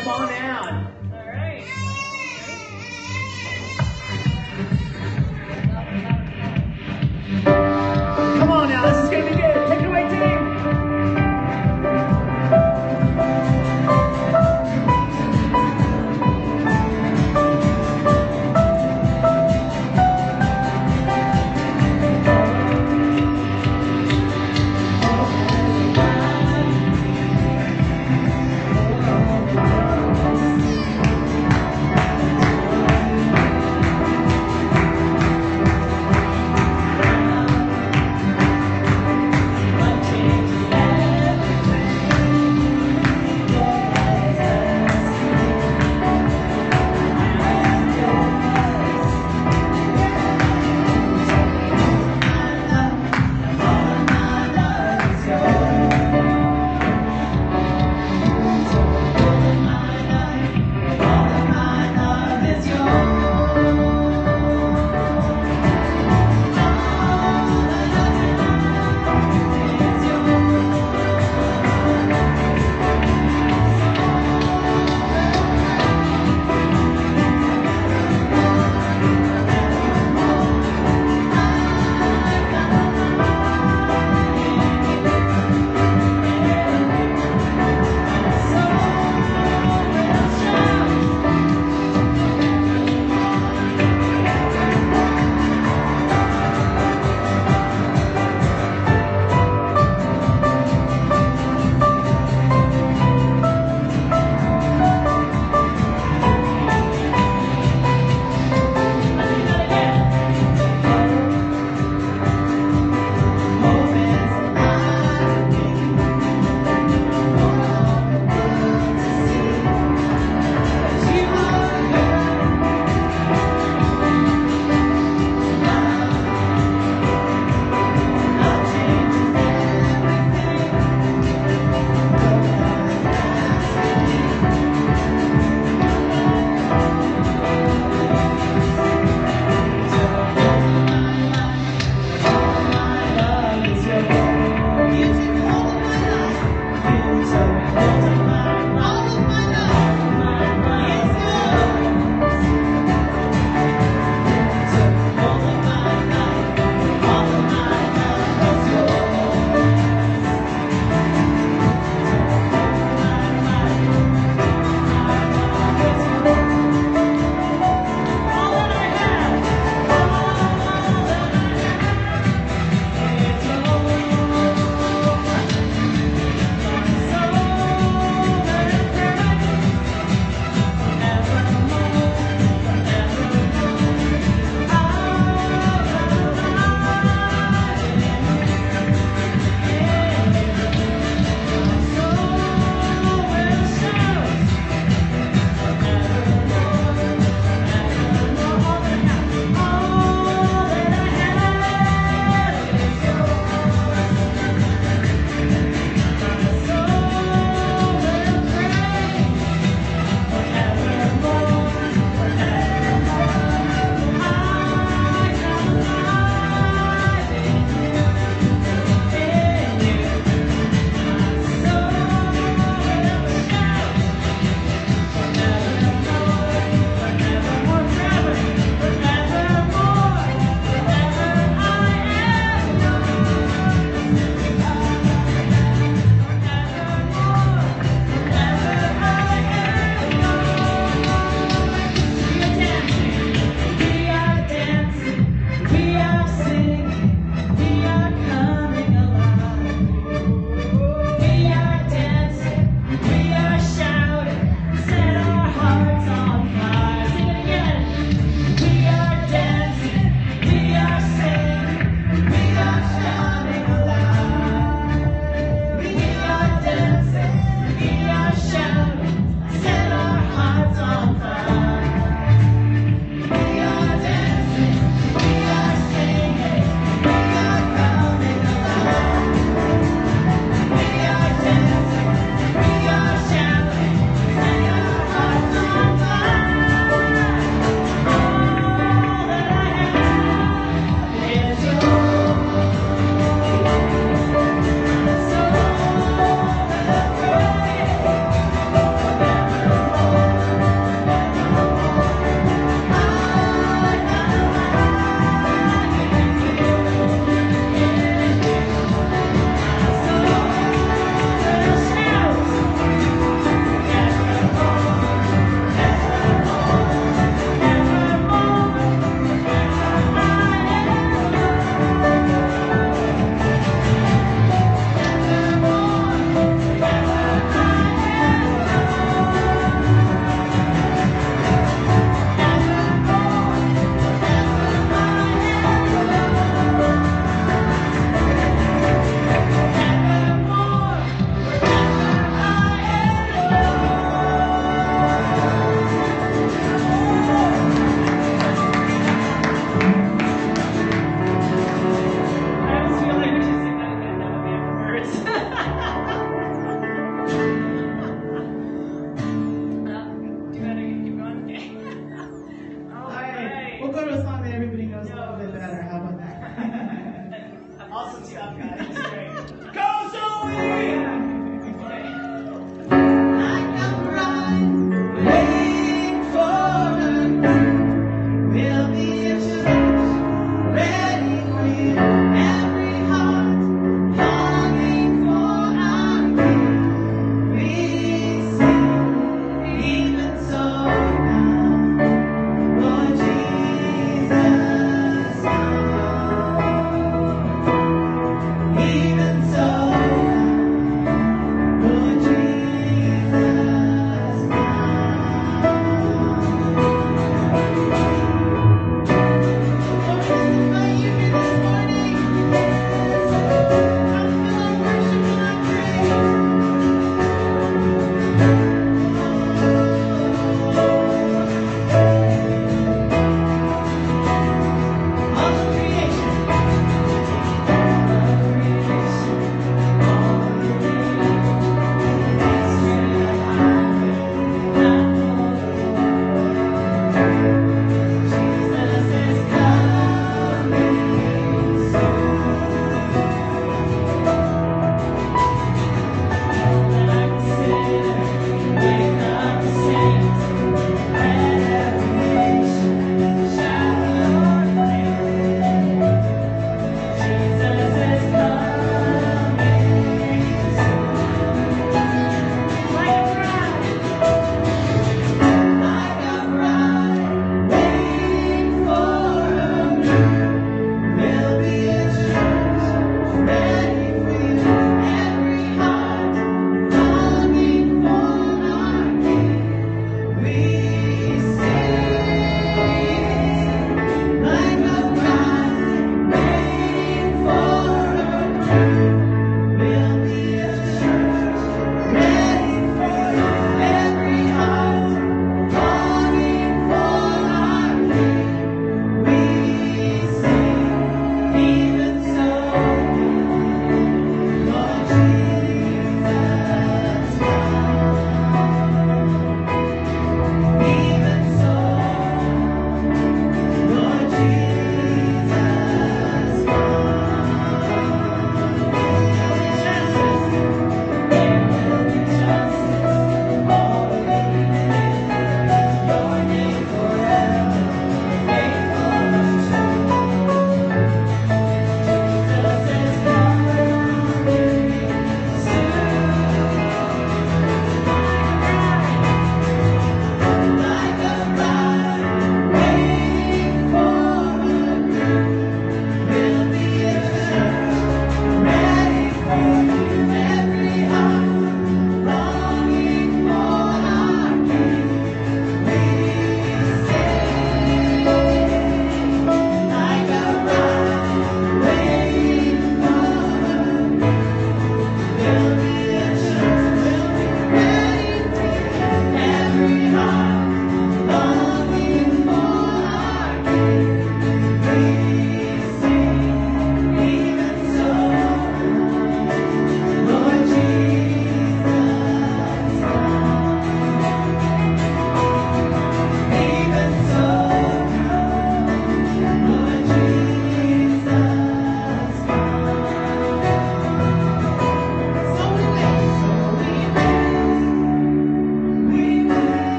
Come on out. All right. Come on now, this is gonna be good. Take it away, team.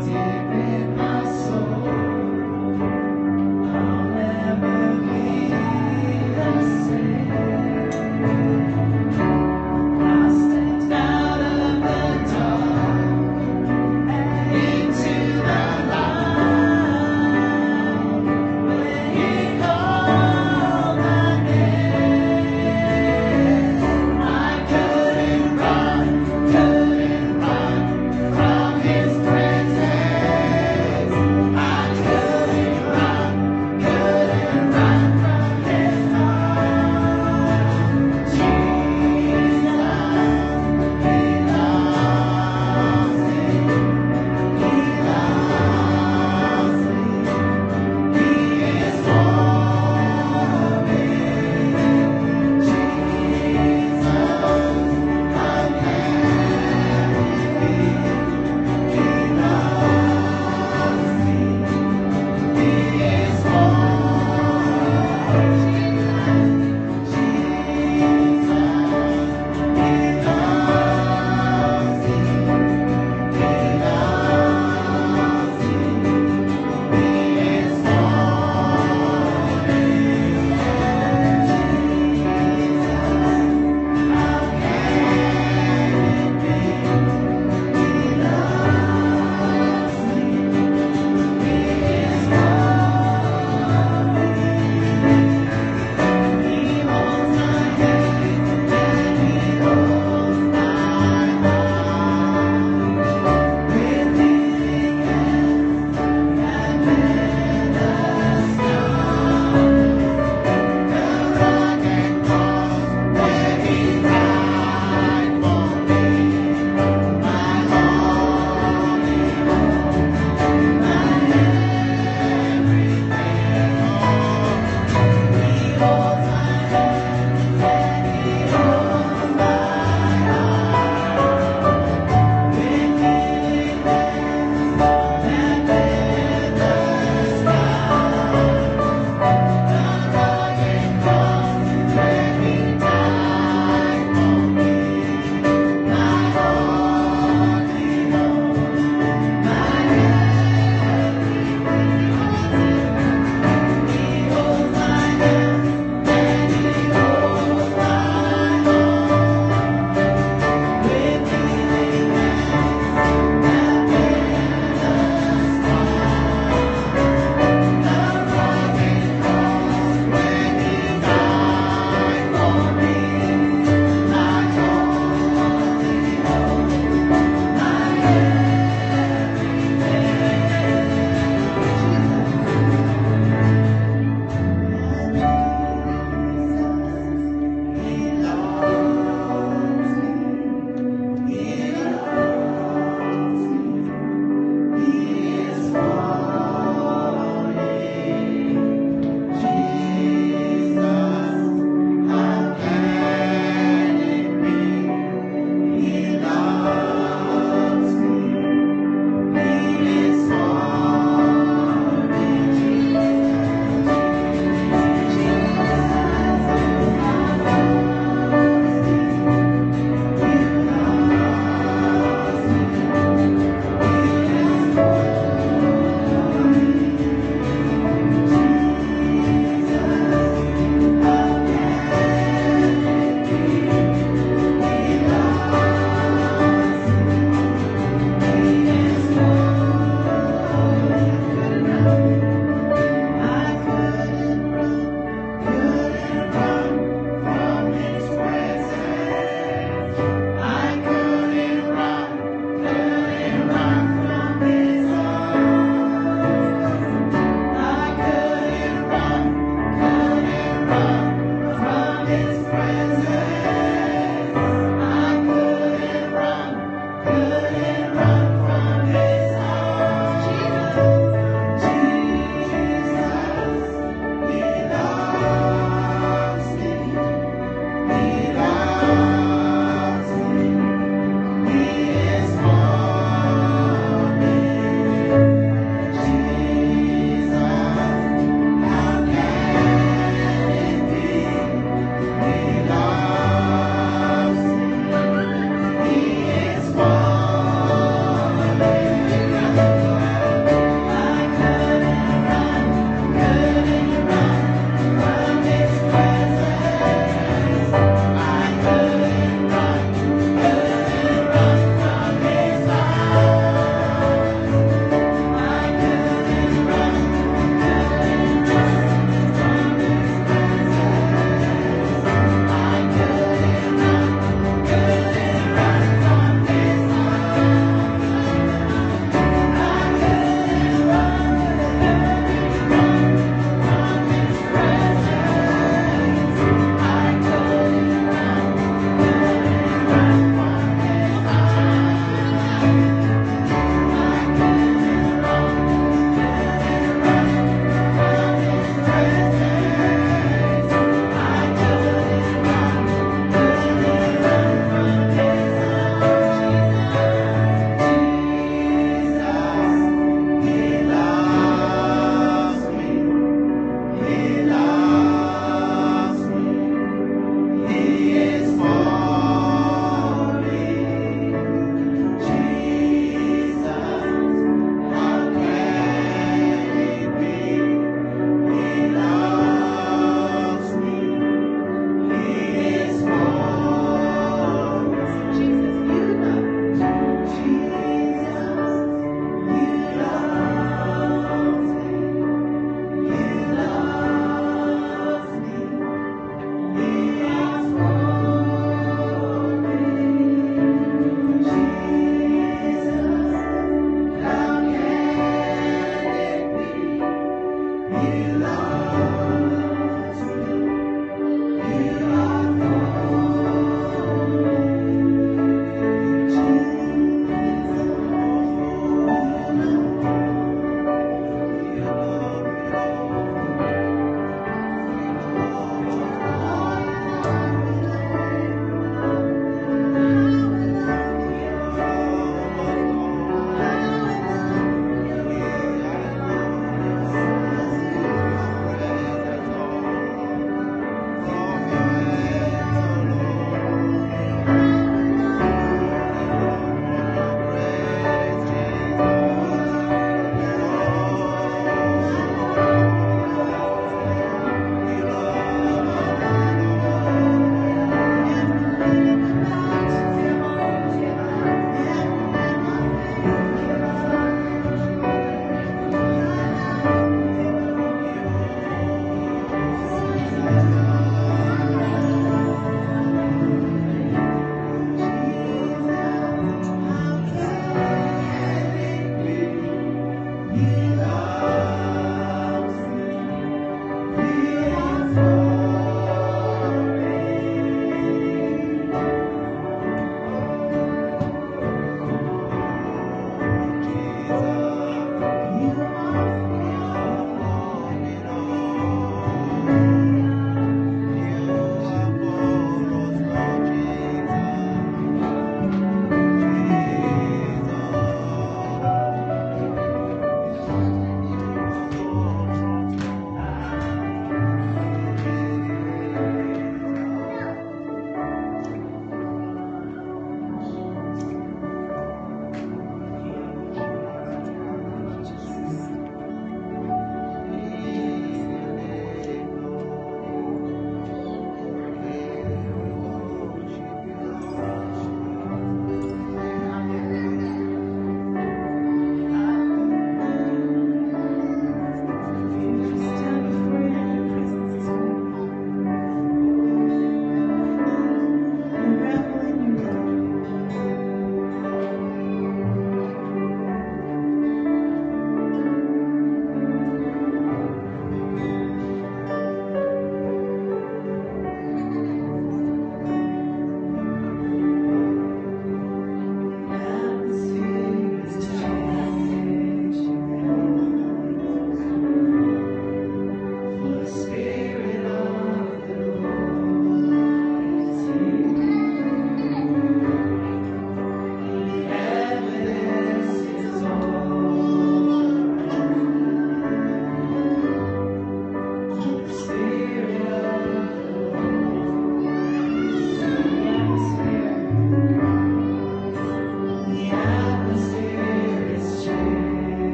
Couldn't run from his presence.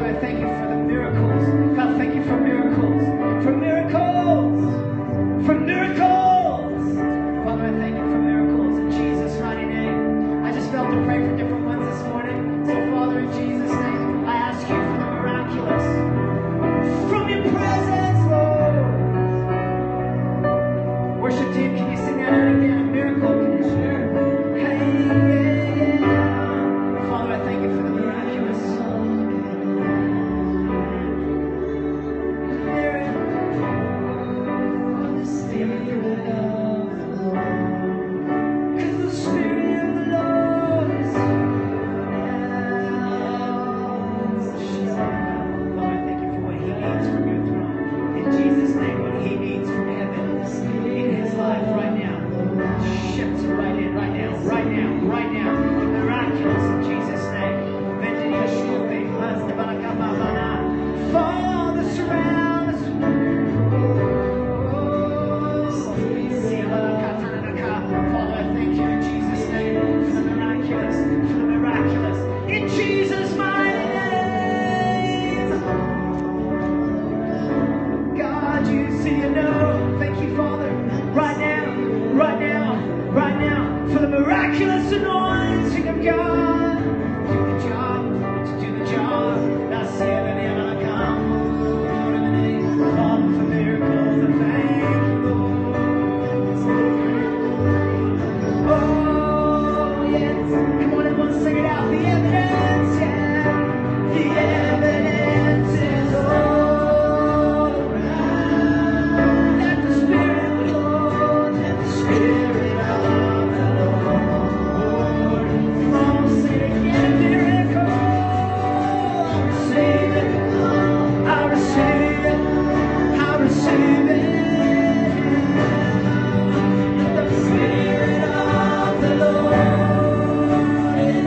I thank you for the miracles. God, thank you for miracles. For miracles. For miracles. Father, I thank you for miracles in Jesus' mighty name. I just felt to pray for different ones this morning. So, Father, in Jesus' name, I ask you for the miraculous. From your presence, Lord. Worship team, can you sing that out again? A miracle, can you share? Hey, yeah, yeah. Father, I thank you for the miraculous. Cause the Spirit of the Lord is Father, I thank you for what He needs from your throne. In Jesus' name, what He needs from heaven in His life right now. Shift right in, right now, right now, right now. The miraculous in Jesus' name. Father, surround us. Father, I thank you in Jesus' name for the miraculous, in Jesus' mighty name. God, you see, you know. Thank you, Father, right now, right now, right now, for the miraculous anointing of God. Do the job, to do the job. That's it, and then I come. Father, for miracles, I thank you, Lord. Oh, yes. Come on, everyone, sing it out. The evidence, yeah. The evidence is all around. Let the Spirit of the Lord, let the Spirit of the Lord. Come on, sing it again. A miracle. I receive it. I receive it. The Spirit of the Lord is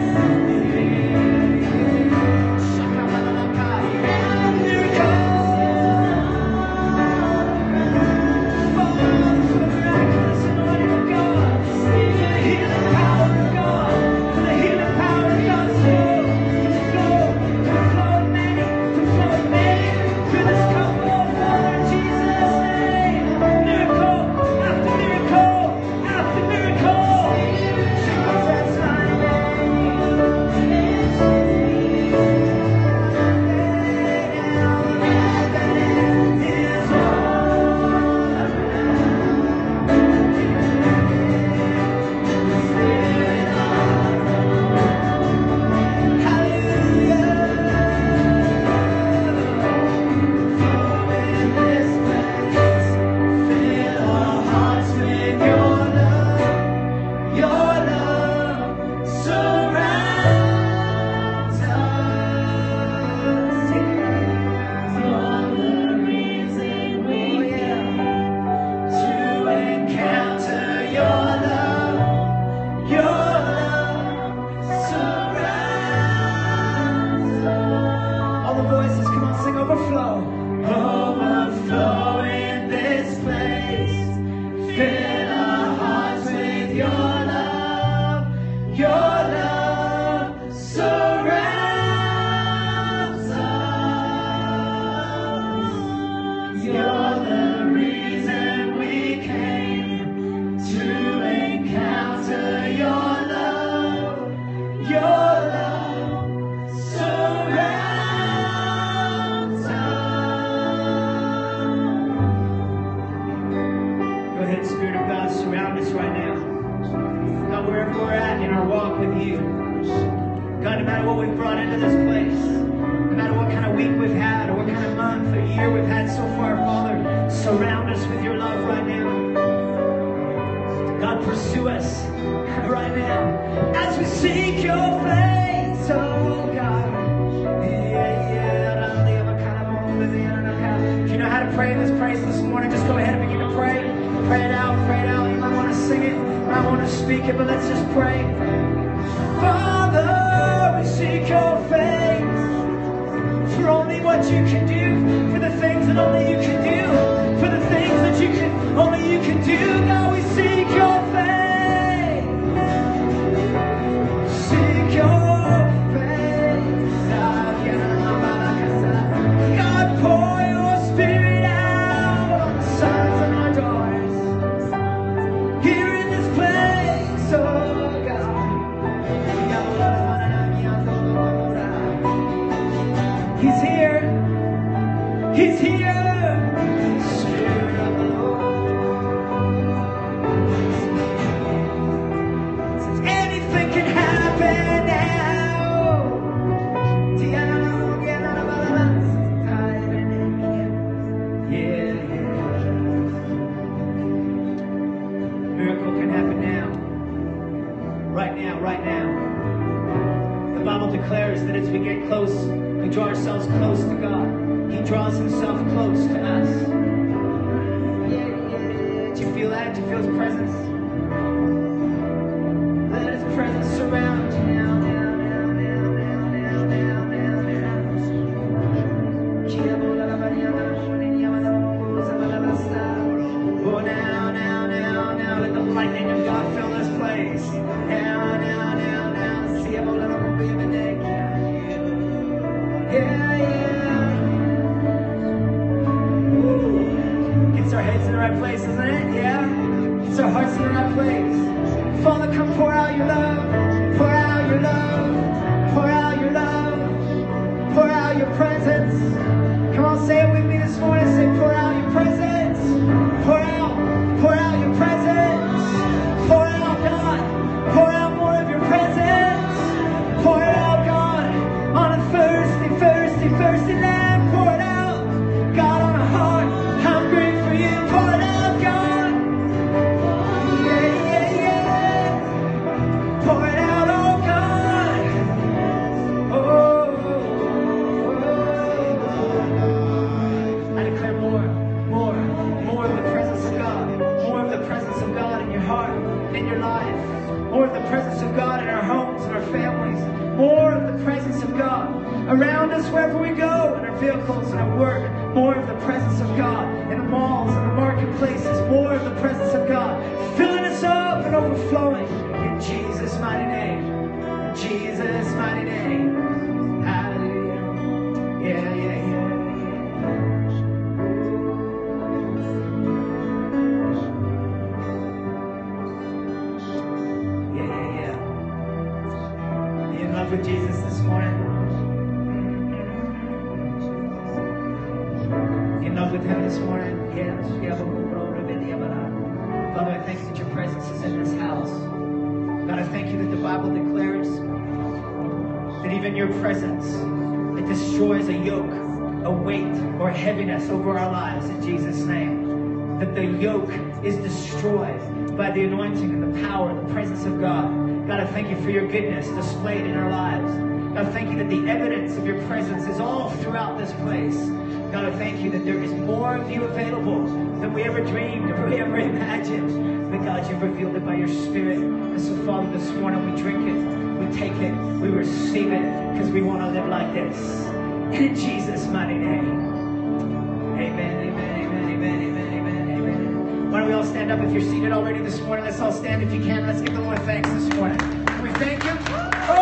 Seek your face. now, right now. The Bible declares that as we get close, we draw ourselves close to God. He draws himself close to us. Do you feel that? Do you feel his presence? Let his presence surround you now, now, now, now, now, now, now, now, now. Oh, now, now, now, now, let the lightning of God fill this place. Now, now, now, now. Yeah, yeah. Woo. Gets our heads in the right place, isn't it? Yeah. Gets our hearts in the right place. Father, come pour out your love. Pour out your love. Pour out your love. Pour out your presence. Come on, say it with me this morning. Say, pour out your presence. Pour out your presence. Pour out, God. Pour out more of your presence. Pour it out, God, on a thirsty, thirsty, thirsty land. Pour it out, God, on a heart hungry for you. Pour it out, God. Yeah, yeah, yeah. Pour it out, oh God. Oh. I declare more of the presence of God. More of the presence of God in your heart, in your life. More of the presence of God in our homes and our families. More of the presence of God around us wherever we go, in our vehicles and our work. More of the presence of God in the malls and the marketplaces. More of the presence of God filling us up and overflowing. In Jesus' mighty name. In Jesus' mighty name. Hallelujah. Yeah, yeah, yeah. With Jesus this morning. In love with him this morning. Yes. Father, I thank you that your presence is in this house. God, I thank you that the Bible declares that even your presence, it destroys a yoke, a weight, or heaviness over our lives in Jesus' name. That the yoke is destroyed by the anointing and the power and the presence of God. God, I thank you for your goodness displayed in our lives. God, I thank you that the evidence of your presence is all throughout this place. God, I thank you that there is more of you available than we ever dreamed or we ever imagined. But God, you've revealed it by your Spirit. And so, Father, this morning we drink it, we take it, we receive it, because we want to live like this. In Jesus' mighty name. Amen, amen, amen, amen, amen, amen, amen. Why don't we all stand up if you're seated already this morning? Let's all stand if you can. Let's give the Lord thanks this morning. We thank him.